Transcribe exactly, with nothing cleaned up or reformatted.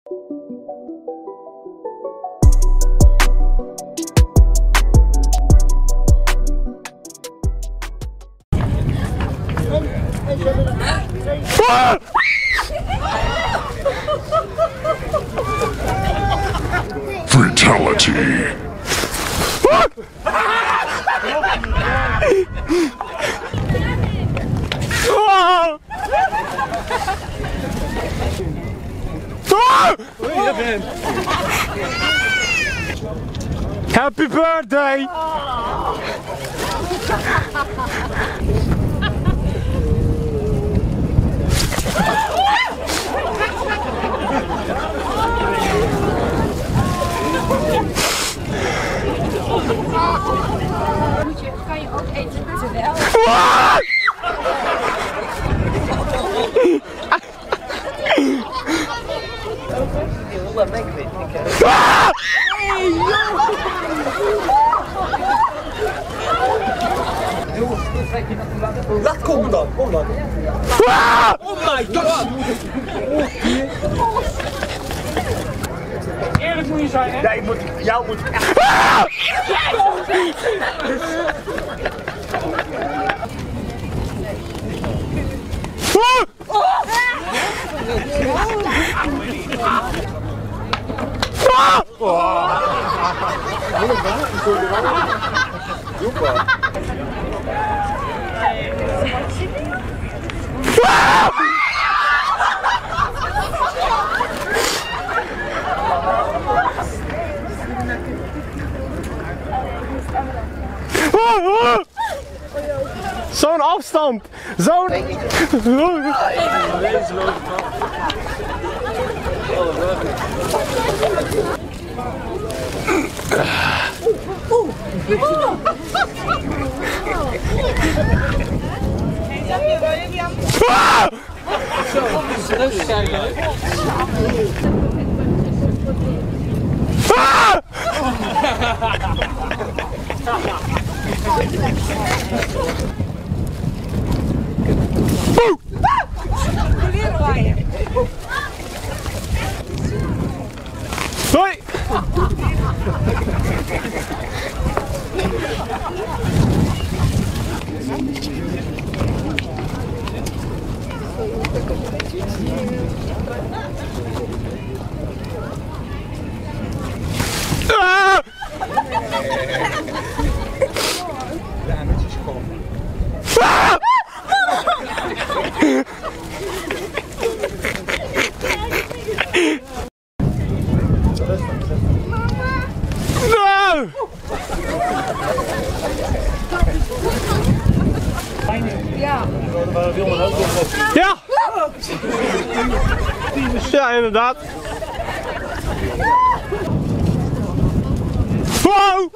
Fatality. Happy birthday! Kan je ook eten terwijl? Dat komt dan, kom dan. Oh my god! Eerlijk moet je zijn, hè? Ja, ik moet, jou moet echt... Zo'n afstand! Zo'n... Hoi! Ah! Ja, netjes komen. Ah! No! Ja. Ja! Ja, inderdaad. Wow!